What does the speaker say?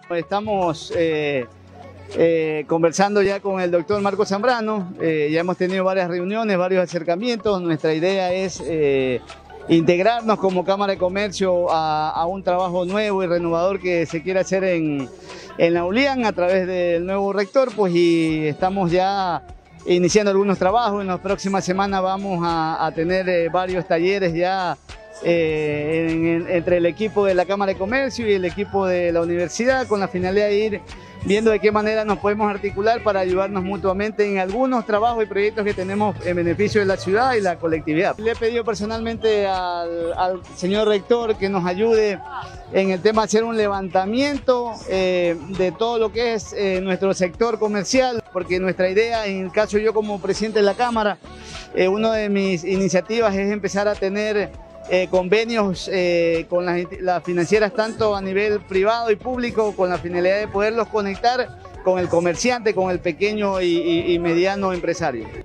Estamos conversando ya con el doctor Marco Zambrano, ya hemos tenido varias reuniones, varios acercamientos. Nuestra idea es integrarnos como Cámara de Comercio a un trabajo nuevo y renovador que se quiere hacer en la ULIAN a través del nuevo rector, pues, y estamos ya iniciando algunos trabajos. En las próximas semanas vamos a tener varios talleres ya entre el equipo de la Cámara de Comercio y el equipo de la universidad, con la finalidad de ir viendo de qué manera nos podemos articular para ayudarnos mutuamente en algunos trabajos y proyectos que tenemos en beneficio de la ciudad y la colectividad. Le he pedido personalmente al señor rector que nos ayude en el tema de hacer un levantamiento de todo lo que es nuestro sector comercial, porque nuestra idea, en el caso yo como presidente de la Cámara, una de mis iniciativas es empezar a tener convenios con las financieras, tanto a nivel privado y público, con la finalidad de poderlos conectar con el comerciante, con el pequeño y mediano empresario.